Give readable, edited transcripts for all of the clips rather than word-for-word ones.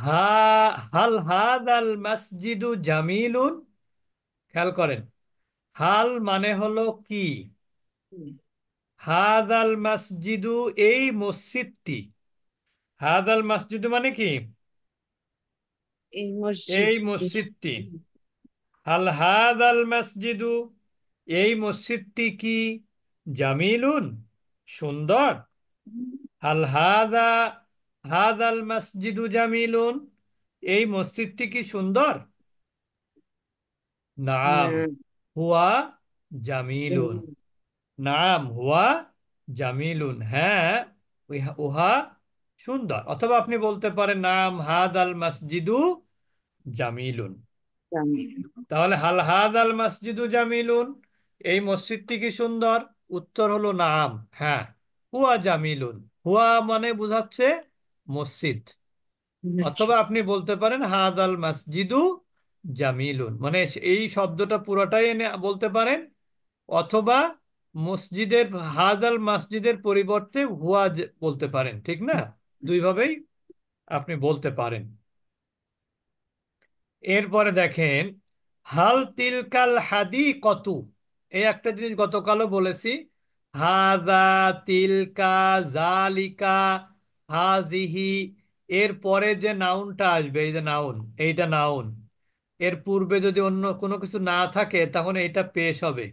হা হাল হাদাল মসজিদু জামিলুন। খেয়াল করেন, হাল মানে হলো কি, হাদাল মসজিদু এই মসজিদটি, হাদাল মসজিদু মানে কি, এই এই মসজিদটি। মসজিদটি, হাল হাদাল মসজিদু এই মসজিদটি কি, জামিলুন সুন্দর, হাল হাদা হাদাল মসজিদু জামিলুন এই মসজিদটি কি সুন্দর, নাম হ্যাঁ, হুয়া জামিলুন, জমিন। নাম হুয়া জামিলুন, হ্যাঁ উহা সুন্দর। অথবা আপনি বলতে পারেন নাম হাদাল মসজিদু জামিলুন। জমিন। তাহলে হাল হাদাল মসজিদু জামিলুন এই মসজিদটি কি সুন্দর, উত্তর হলো নাম, হ্যাঁ হুয়া জামিলুন। হুয়া মানে বোঝাচ্ছে মসজিদ। আচ্ছা। অথবা আপনি বলতে পারেন হাদাল মসজিদু জামিলুন, মানে এই শব্দটা পুরোটাই এনে বলতে পারেন। অথবা মসজিদের, হাজাল মসজিদের পরিবর্তে হুয়া বলতে পারেন, ঠিক না? দুইভাবেই আপনি বলতে পারেন। এরপরে দেখেন, হাল তিলকাল হাদি কতু, এই একটা জিনিস গতকালও বলেছি, হাদা, তিলকা, জালিকা, হাজিহি, এর পরে যে নাউনটা আসবে, এই যে নাউন, এইটা নাউন, এর পূর্বে যদি অন্য কোনো কিছু না থাকে তখন এটা পেশ হবে।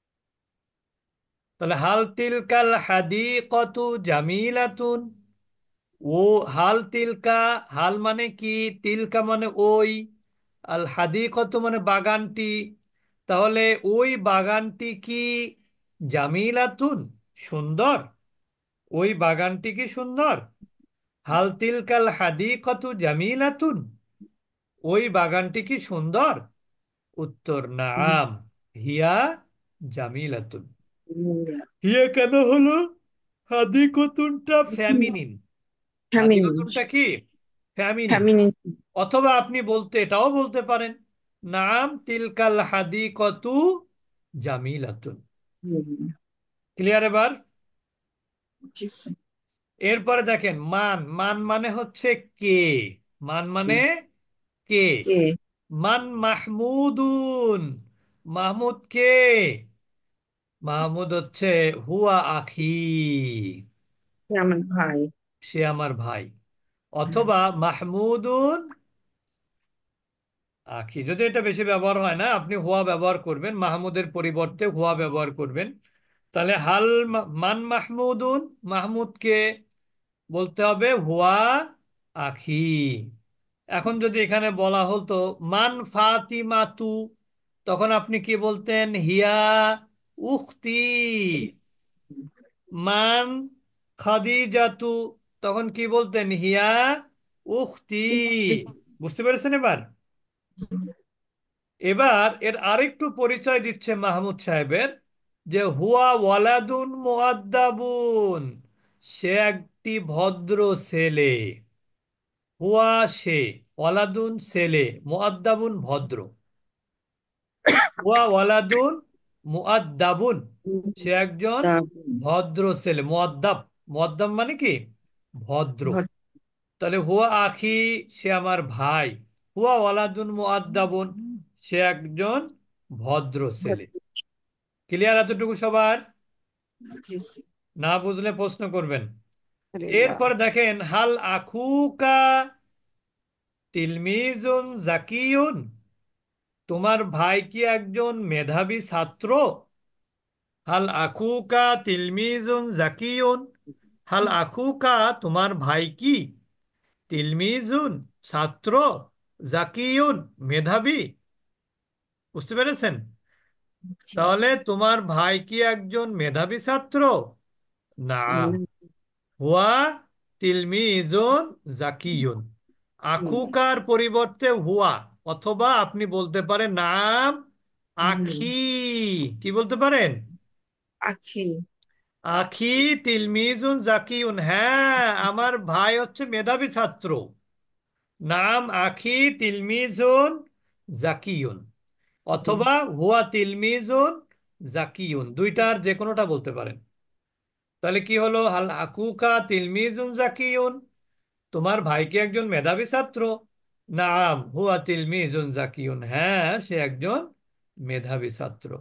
তাহলে হাল তিলকাল হাদিকতু জামিলাতুন, ও হাল তিলকা, হাল মানে কি, তিলকা মানে ওই, আল হাদিকতু মানে বাগানটি, তাহলে ওই বাগানটি কি জামিলাতুন সুন্দর, ওই বাগানটি কি সুন্দর, হাল তিলকাল হাদিকতু জামিলাতুন ওই বাগানটি কি সুন্দর, উত্তর নাম হিয়া জামিলাতুন। হিয়া কেন হলো, হাদিকতুনটা ফ্যামিনিন, ফ্যামিলি। হাদিকতুনটা কি ফ্যামিনিন। ফ্যামিলি। অথবা আপনি বলতে এটাও বলতে পারেন নাম তিলকাল হাদিকতু জামিলাতুন। ক্লিয়ার এবার? জি স্যার। এরপরে দেখেন, মান, মান মানে হচ্ছে কে, মান মানে কে, কে? মান মাহমুদুন, মাহমুদ কে, মাহমুদ হচ্ছে হুয়া আখি, সে আমার ভাই। সে আমার ভাই। অথবা মাহমুদুন আখি, যদি এটা বেশি ব্যবহার হয় না আপনি হুয়া ব্যবহার করবেন, মাহমুদের পরিবর্তে হুয়া ব্যবহার করবেন। তাহলে হাল মান মাহমুদুন, মাহমুদকে বলতে হবে হুয়া আখি। এখন যদি এখানে বলা হতো মান ফাতিমাতু, তখন আপনি কি বলতেন, হিয়া উখতি। মান খাদিজাতু, তখন কি বলতেন, হিয়া উখতি। বুঝতে পেরেছেন এবার? এবার এর আরেকটু পরিচয় দিচ্ছে মাহমুদ সাহেবের, যে হুয়া ওয়ালাদুন মুআদ্দাবুন, সে একটি ভদ্র ছেলে, হুয়া সে, ওয়ালাদুন ছেলে, মুআদ্দাবুন ভদ্র, হুয়া ওয়ালাদুন মুআদ্দাবুন সে একজন তা ভদ্র ছেলে, মুআদ্দাব, মুআদ্দাব মানে কি ভদ্র। তাহলে হুয়া আখি সে আমার ভাই, হুয়া ওয়ালাদুন মুআদ্দাবুন সে একজন ভদ্র ছেলে। ক্লিয়ার এতটুকু সবার? জি স্যার। না বুঝলে প্রশ্ন করবেন। আরে বাহ। এরপর দেখেন, হাল আখুকা তিলমিজুন জাকিউন, তোমার ভাই কি একজন মেধাবী ছাত্র, হাল আখুকা তিলমিজুন জাকিউন, হাল আখুকা তোমার ভাই কি, তিলমিজুন ছাত্র, জাকিউন মেধাবী। বুঝতে পেরেছেন? জি। তাহলে তোমার ভাই কি একজন মেধাবী ছাত্র, নাম হুয়া তিলমিজুন জাকিয়ুন, আখুকার পরিবর্তে হুয়া। অথবা আপনি বলতে পারেন নাম আখি, কি বলতে পারেন, আখি। আখি তিলমিজুন জাকিউন, হ্যাঁ আমার ভাই হচ্ছে মেধাবী ছাত্র, নাম আখি তিলমিজুন জাকিউন। অথবা হুয়া তিলমিজুন জাকিউন, দুইটার যে কোনোটা বলতে পারেন। তাহলে কি হলো, হাল আকুকা তিলমিজুন জাকিউন, তোমার ভাই কি একজন মেধাবী ছাত্র? নাম হুয়া তিলমিজুন জাকিউন, হ্যাঁ সে একজন মেধাবী ছাত্র।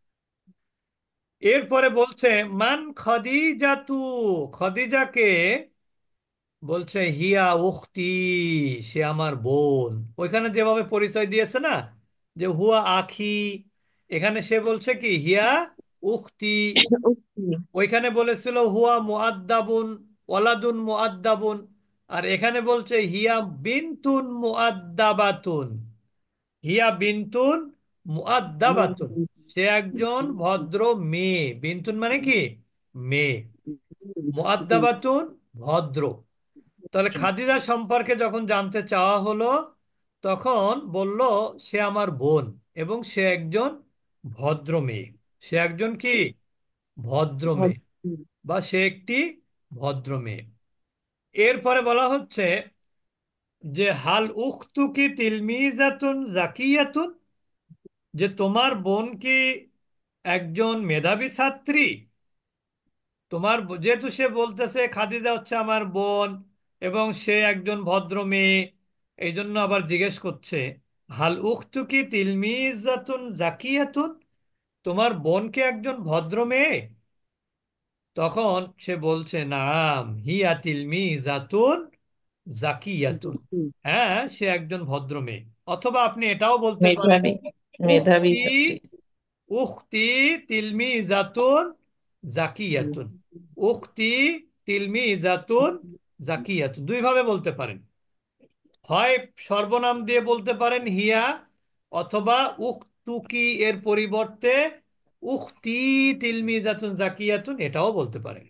এরপরে বলছে মান খদিজাতু, খদিজাকে বলছে হিয়া উখতি, সে আমার বোন। ওইখানে যেভাবে পরিচয় দিয়েছে না, যে হুয়া আখি, এখানে সে বলছে কি হিয়া উখতি। ওকে। ওইখানে বলেছিল হুয়া মুআদ্দাবুন, ওয়ালাদুন মুআদ্দাবুন। আর এখানে বলছে হিয়া বিনতুন মুআদ্দাবাতুন, হিয়া বিনতুন মুআদ্দাবাতুন, সে একজন ভদ্র মেয়ে। বিনতুন মানে কি? মেয়ে। মুআদ্দাবাতুন ভদ্র। তাহলে খাদিজা সম্পর্কে যখন জানতে চাওয়া হলো, তখন বলল সে আমার বোন এবং সে একজন ভদ্র মেয়ে। সে একজন কি? ভদ্র মেয়ে, বা সে একটি ভদ্র মেয়ে। এরপরে বলা হচ্ছে যে হাল উখতুকি তিলমিজাতুন জাকিয়াতুন, যে তোমার বোন কি একজন মেধাবী ছাত্রী? যেহেতু সে বলতেছে খাদিজা হচ্ছে আমার বোন এবং সে একজন ভদ্র মেয়ে, এই জন্য আবার জিজ্ঞেস করছে হাল উখতুকি তিলমিজাতুন জাকিয়াতুন, তোমার বোন কি একজন ভদ্র মেয়ে? তখন সে বলছে নাম হিয়া তিলমিজাতুন জাকিয়াতুন, হ্যাঁ সে একজন ভদ্র মেয়ে। অথবা আপনি এটাও বলতে পারেন মেধাবী, মেধাবী উখতি, ছাত্রী। উখতি তিলমিজাতুন জাকিয়াতুন, উখতি তিলমিজাতুন জাকিয়াতুন, দুইভাবে বলতে পারেন। হয় সর্বনাম দিয়ে বলতে পারেন হিয়া, অথবা উখতুকি এর পরিবর্তে উখতি তিলমিজাতুন জাকিয়াতুন এটাও বলতে পারেন।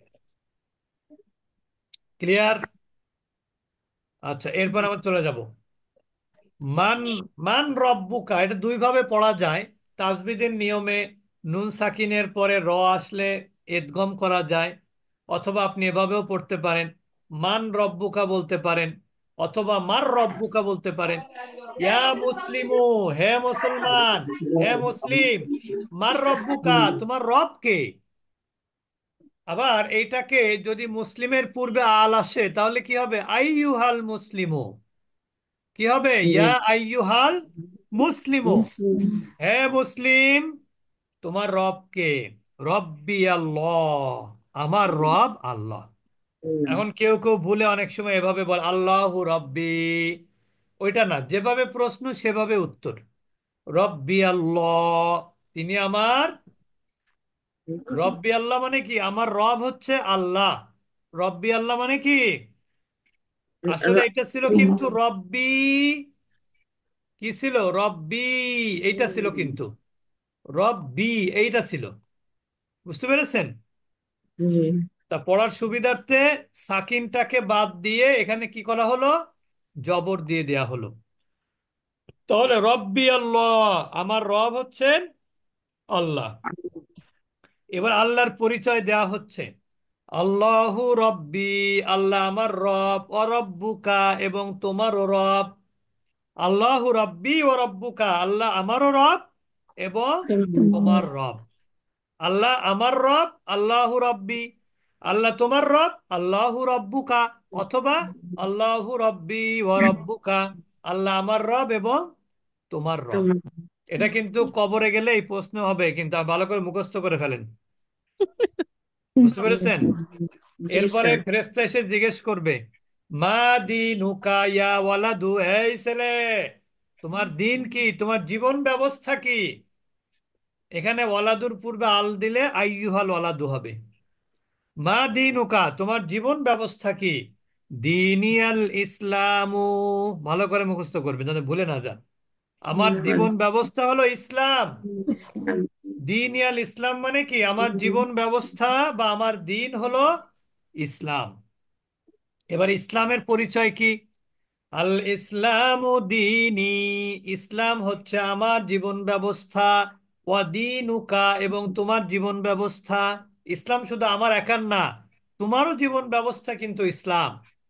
ক্লিয়ার? আচ্ছা, এরপর আমরা চলে যাব মান, মান রব্বুকা, এটা দুই ভাবে পড়া যায়। তাজবিদের নিয়মে নুন সাকিনের পরে র আসলে এদগম করা যায়, অথবা আপনি এভাবেও পড়তে পারেন মান রব্বুকা বলতে পারেন, অথবা মার রব্বুকা বলতে পারেন। ইয়া মুসলিমু, হে মুসলমান, হে মুসলিম, মার রব্বুকা, তোমার রব কে? আবার এইটাকে যদি মুসলিমের পূর্বে আল আসে তাহলে কি হবে? আইয়ুহাল মুসলিমু, কি হবে? ইয়া আইয়ুহাল মুসলিমু, হে মুসলিম, তোমার রব কে? রব্বি আল্লাহ, আমার রব আল্লাহ। এখন কেউ কেউ ভুলে অনেক সময় এভাবে বল আল্লাহু রব্বি, ওইটা না, যেভাবে প্রশ্ন সেভাবে উত্তর। রব্বি আল্লাহ, তিনি আমার রব্বি আল্লাহ, মানে কি আমার রব হচ্ছে আল্লাহ। রব্বি আল্লাহ মানে কি? আসলে এটা ছিল কিন্তু রব্বি, কি ছিল? রব্বি, এইটা ছিল কিন্তু রব্বি, এইটা ছিল। বুঝতে পেরেছেন? তা পড়ার সুবিধার্থে সাকিনটাকে বাদ দিয়ে এখানে কি করা হলো? জবর দিয়ে দেয়া হলো। তাহলে রব্বি আল্লাহ, আমার রব হচ্ছেন আল্লাহ। এবার আল্লাহর পরিচয় দেয়া হচ্ছে আল্লাহু রব্বি, আল্লাহ আমার রব, অরব্বুকা এবং তোমারও রব। আল্লাহু রব্বি ও রব্বুকা, আল্লাহ আমারও রব এবং তোমার রব। আল্লাহ আমার রব, আল্লাহু রব্বি, আল্লাহ তোমার রব, আল্লাহু রব্বুকা, অথবা আল্লাহু রব্বি ও রব্বুকা, আল্লাহ আমার রব এবং তোমার রব। এটা কিন্তু কবরে গেলে এই প্রশ্ন হবে, কিন্তু ভালো করে মুখস্থ করে ফেলেন। বুঝতে পেরেছেন? জি এরপরে স্যার। ফেরেশতা এসে জিজ্ঞেস করবে মা দীনুকা ইয়া ওয়ালাদু, এই ছেলে, তোমার দিন কি, তোমার জীবন ব্যবস্থা কি? এখানে ওয়ালাদুর পূর্বে আল দিলে আইয়ুহাল ওয়ালাদু হবে। মা দীনুকা, তোমার জীবন ব্যবস্থা কি? দিনিয়াল ইসলামু, ভালো করে মুখস্থ করবে যাতে ভুলে না যান। আমার জীবন ব্যবস্থা হলো ইসলাম। ইসলাম। দিনিয়াল ইসলাম মানে কি? আমার জীবন ব্যবস্থা বা আমার দিন হলো ইসলাম। এবার ইসলামের পরিচয় কি? আল ইসলামু দীনি, ইসলাম হচ্ছে আমার জীবন ব্যবস্থা। ওয়া দীনুকা, এবং তোমার জীবন ব্যবস্থা। ইসলাম শুধু আমার একার না, তোমারও জীবন ব্যবস্থা কিন্তু ইসলাম।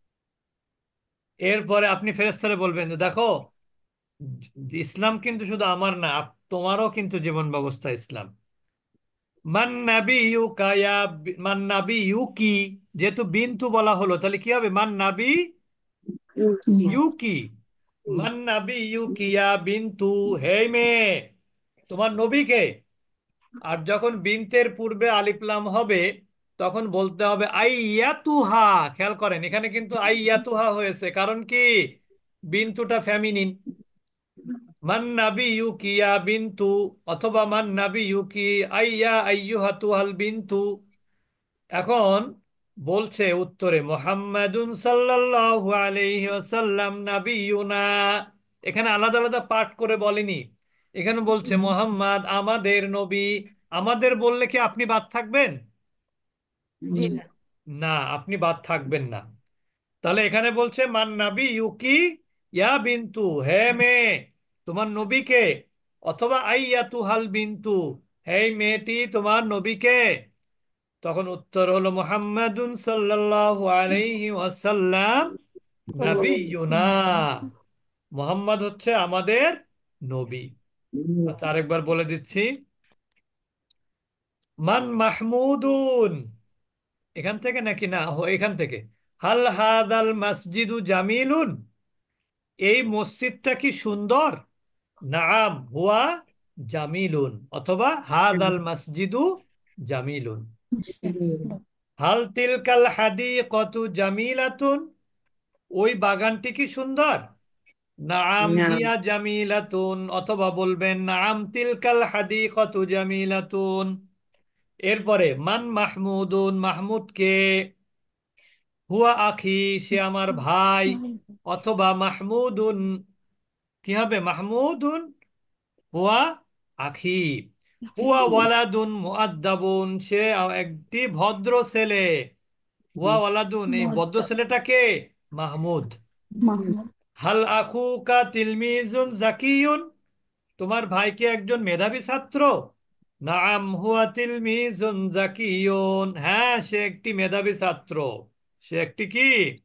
এরপরে আপনি ফেরেশতারে বলবেন যে দেখো, ইসলাম কিন্তু শুধু আমার না, তোমারও কিন্তু জীবন ব্যবস্থা ইসলাম। মান নাবিয়ুকা মান নাবিয়ুকি, যেহেতু বিন্তু বলা হলো তাহলে কি হবে? মান নাবি ইউকি, মান নাবি ইউকিয়া বিন্তু, হে মেয়ে তোমার নবীকে। আর যখন বিনতের পূর্বে আলিফ লাম হবে তখন বলতে হবে আইয়াতুহা। খেয়াল করেন এখানে কিন্তু আইয়াতুহা হয়েছে, কারণ কি বিন্তুটা ফেমিনিন। মান নাবি ইউকিয়া বিন্তু, অথবা মান নাবি ইউকি আইয়া আইয়ুহাতুহাল বিন্তু। এখন বলছে উত্তরে মুহাম্মাদুন সাল্লাল্লাহু আলাইহি ওয়াসাল্লাম নাবিয়ুনা। এখানে আলাদা আলাদা পাঠ করে বলেনি, এখানে বলছে মোহাম্মদ আমাদের নবী। আমাদের বললে কি আপনি বাদ থাকবেন? জি না। না, আপনি বাদ থাকবেন না। তাহলে এখানে বলছে মান নাবি ইউকি ইয়া বিন্তু, হে মেয়ে তোমার নবীকে, অথবা আইয়া তুহাল বিন্তু, হে মেয়েটি তোমার নবীকে। তখন উত্তর হলো মুহাম্মাদুন সাল্লাল্লাহু আলাইহি ওয়াসাল্লাম নাবিয়ুনা। মুহাম্মদ হচ্ছে আমাদের নবী। আচ্ছা, আরেকবার বলে দিচ্ছি। মান মাহমুদুন, এখান থেকে নাকি না এখান থেকে। হাল হাদাল মসজিদু জামিলুন, এই মসজিদটা কি সুন্দর? নাম হুয়া জামিলুন, অথবা হাদাল মসজিদু জামিলুন। হাল তিলকাল হাদিকতু জামিলাতুন, ওই বাগানটি কি সুন্দর? নাম হিয়া জামিলাতুন, অথবা বলবেন নাম তিলকাল হাদিকতু জামিলাতুন। এরপরে মান মাহমুদুন, মাহমুদ কে? হুয়া আখি, সে আমার ভাই। অথবা মাহমুদুন, কি হবে? মাহমুদুন হুয়া আখি। হুয়া ওয়ালাদুন মুআদ্দাবুন, সে একটি ভদ্র ছেলে। হুয়া ওয়ালাদুন, এই ভদ্র ছেলেটা কে? মাহমুদ। হাল আখুকা তিলমিজুন জাকিয়ুন, তোমার ভাই কি একজন মেধাবী ছাত্র? নাম হুয়া তিলমিজুন জাকিয়ুন, হ্যাঁ সে একটি মেধাবী ছাত্র। সে একটি কি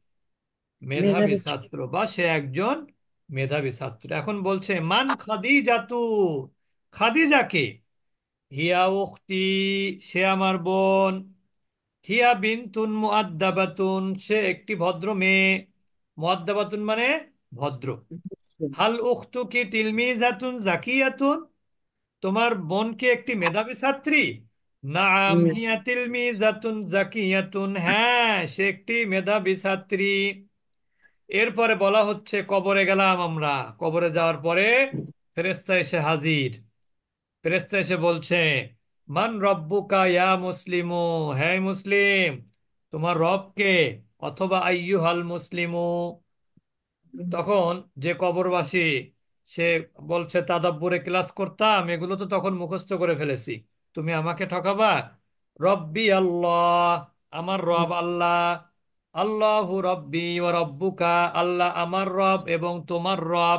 মেধাবী মেধাবী ছাত্র, বা সে একজন মেধাবী ছাত্র। এখন বলছে মান খাদিজাতু, খাদিজাকে? হিয়া উখতি, সে আমার বোন। হিয়া বিনতুন মুআদ্দাবাতুন, সে একটি ভদ্র মেয়ে। মুআদ্দাবাতুন মানে ভদ্র। হাল উখতুকি তিলমিজাতুন জাকিয়াতুন, তোমার বোন কি একটি মেধাবী ছাত্রী? নাম হিয়া তিলমিজাতুন জাকিয়াতুন, হ্যাঁ সে একটি মেধাবী ছাত্রী। এরপরে বলা হচ্ছে কবরে গেলাম আমরা। কবরে যাওয়ার পরে ফেরেশতা এসে হাজির। ফেরেশতা এসে বলছে মান রব্বুকা ইয়া মুসলিমু, হে মুসলিম তোমার রব কে? অথবা আইয়ুহাল মুসলিমু। তখন যে কবরবাসী, সে বলছে তাদাব্বুরে ক্লাস করতাম, এগুলো তো তখন মুখস্থ করে ফেলেছি, তুমি আমাকে ঠকাবা? রব্বি আল্লাহ, আমার রব আল্লাহ। আল্লাহু রব্বি ও রব্বুকা, আল্লাহ আমার রব এবং তোমার রব।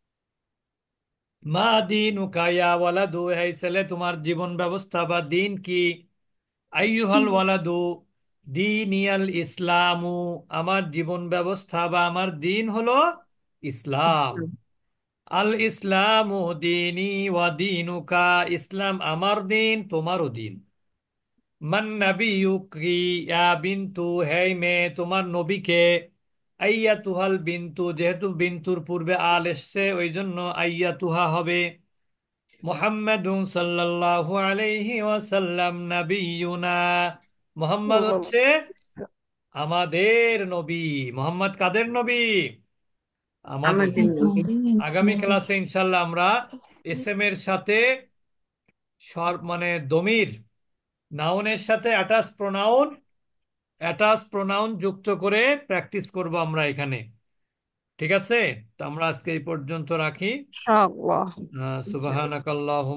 মা দীনুকা ইয়া ওয়ালাদু, হে ছেলে তোমার জীবন ব্যবস্থা বা দিন কি? আইয়ুহাল ওয়ালাদু দীনিয়াল ইসলামু, আমার জীবন ব্যবস্থা বা আমার দিন হলো ইসলাম। আল ইসলামু দীনি ওয়া দীনুকা, ইসলাম আমার দিন তোমারও দিন। মান নাবিয়ুকি ইয়া বিন্তু, হে মেয়ে তোমার নবীকে। আইয়া তুহাল বিন্তু, যেহেতু বিন্তুর পূর্বে আল এসছে ওই জন্য আইয়া তুহা হবে। মুহাম্মাদুন সাল্লাল্লাহু আলাইহি ওয়াসাল্লাম নাবিয়ুনা, মুহাম্মদ হচ্ছে আমাদের নবী। মোহাম্মদ কাদের নবী? আমাদের আমাদের নবী। নবী। আগামী ক্লাসে ইনশাল্লাহ আমরা এস এম এর সাথে মানে দমির, নাউনের সাথে অ্যাটাচ প্রোনাউন যুক্ত করে প্র্যাকটিস করব আমরা এখানে। ঠিক আছে, তো আমরা আজকে এই পর্যন্ত রাখি। ইনশাআল্লাহ। সুবহানাকাল্লাহ।